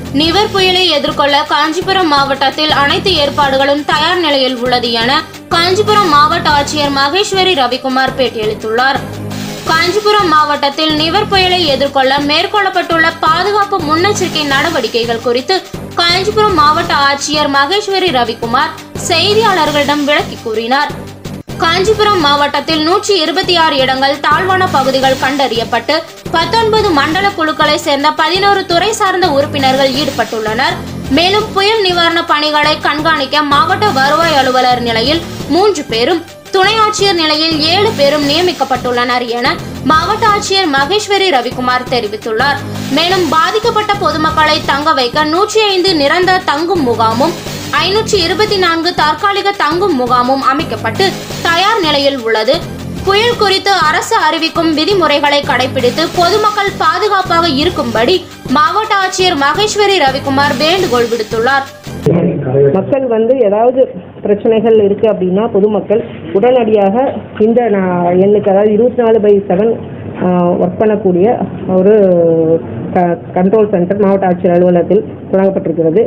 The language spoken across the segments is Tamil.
நிவர் புயலை எதிர்கொள்ள காஞ்சிபுரம் மாவட்டத்தில் அனைத்து ஏற்பாடுகளும் தயார் நிலையில் உள்ளது என காஞ்சிபுரம் மாவட்ட ஆட்சியர் மகேஸ்வரி ரவிக்குமார் பேட்டியளித்துள்ளார். காஞ்சிபுரம் மாவட்டத்தில் நிவர் புயலை எதிர்கொள்ள மேற்கொள்ளப்பட்டுள்ள பாதுகாப்பு முன்னெச்சரிக்கை நடவடிக்கைகள் குறித்து காஞ்சிபுரம் மாவட்ட ஆட்சியர் மகேஸ்வரி ரவிக்குமார் செய்தியாளர்களிடம் விளக்கி கூறினார். காஞ்சிபுரம் மாவட்டத்தில் 126 இடங்கள் தாழ்வான பகுதிகள் கண்டறியப்பட்டு 19 மண்டல குழுக்களை சேர்ந்த 11 துறை சார்ந்த உறுப்பினர்கள் ஈடுபட்டுள்ளனர். மேலும் புயல் நிவாரண பணிகளை கண்காணிக்க மாவட்ட வருவாய் அலுவலர் நிலையில் 3 பேரும், துணை ஆட்சியர் நிலையில் 7 பேரும் நியமிக்கப்பட்டுள்ளனர் என மாவட்ட ஆட்சியர் மகேஸ்வரி ரவிக்குமார் தெரிவித்துள்ளார். மேலும் பாதிக்கப்பட்ட பொதுமக்களை தங்க வைக்க 105 நிரந்தர தங்கும் முகாமும் 524 தற்காலிக தங்கும் முகாமும் அமைக்கப்பட்டு தயார் நிலையில் உள்ளது. புயல் குறித்து அரசு அறிவிக்கும் விதிமுறைகளை கடைபிடித்து பொதுமக்கள் பாதுகாப்பாக இருக்கும்படி மாவட்ட ஆட்சியர் மகேஸ்வரி ரவிக்குமார் வேண்டுகோள் விடுத்துள்ளார். மக்கள் ஏதாவது பிரச்சனைகள் இருக்கு அப்படின்னா பொதுமக்கள் உடனடியாக இந்த எண்ணுக்கு, அதாவது 24/7 ஒர்க் பண்ணக்கூடிய ஒரு கண்ட்ரோல் சென்டர் மாவட்ட ஆட்சியர் அலுவலகத்தில் தொடங்கப்பட்டிருக்கிறது.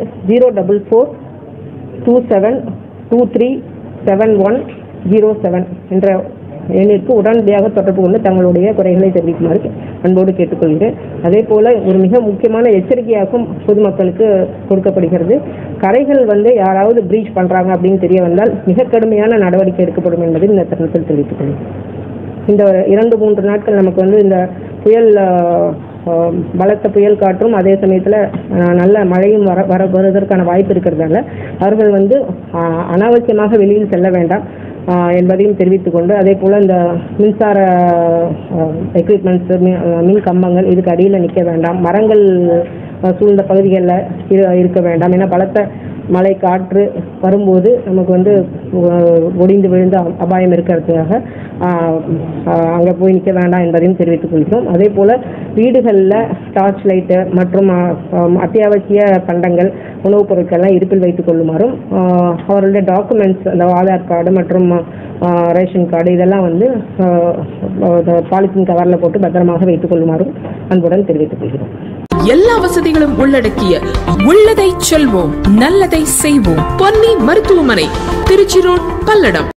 044-27237107 என்ற எண்ணிற்கு உடனடியாக தொடர்பு கொண்டு தங்களுடைய குறைகளை தெரிவிக்குமாறு அன்போடு கேட்டுக்கொள்கிறேன். அதே போல ஒரு மிக முக்கியமான எச்சரிக்கையாகவும் பொதுமக்களுக்கு கொடுக்கப்படுகிறது. கரைகள் யாராவது பிரீச் பண்றாங்க அப்படின்னு தெரிய வந்தால் மிக கடுமையான நடவடிக்கை எடுக்கப்படும் என்பதை இந்த தருணத்தில் தெரிவித்துக் கொள்கிறேன். இந்த 2-3 நாட்கள் நமக்கு இந்த புயல் பலத்த புயல் காற்றும் அதே சமயத்தில் நல்ல மழையும் வருவதற்கான வாய்ப்பு இருக்கிறதால அவர்கள் அனாவசியமாக வெளியில் செல்ல வேண்டாம் என்பதையும் தெரிவித்துக் கொண்டு, அதே போல் இந்த மின்சார எக்யூப்மெண்ட்ஸ், மின் கம்பங்கள் இதுக்கு அடியில் நிற்க வேண்டாம், மரங்கள் சூழ்ந்த பகுதிகளில் இருக்க வேண்டாம். ஏன்னா பலத்த மழை காற்று வரும்போது நமக்கு ஒடிந்து விழுந்த அபாயம் இருக்கிறதுக்காக அங்கே போய் நிற்க வேண்டாம் என்பதையும் தெரிவித்துக் கொள்கிறோம். அதே போல் வீடுகளில் டார்ச் லைட்டு மற்றும் அத்தியாவசிய பண்டங்கள், உணவுப் பொருட்கள்லாம் இருப்பில் வைத்துக் கொள்ளுமாறும், அவர்களுடைய டாக்குமெண்ட்ஸ், அந்த ஆதார் கார்டு மற்றும் ரேஷன் கார்டு இதெல்லாம் பாலித்தீன் கவரில் போட்டு பத்திரமாக வைத்துக் கொள்ளுமாறும் அன்புடன் தெரிவித்துக் கொள்கிறோம். எல்லா வசதிகளும் உள்ளடக்கிய உள்ளதை செல்வோம், நல்லதை செய்வோம். பொன்னி மருத்துவமனை, திருச்சி ரோட், பல்லடம்.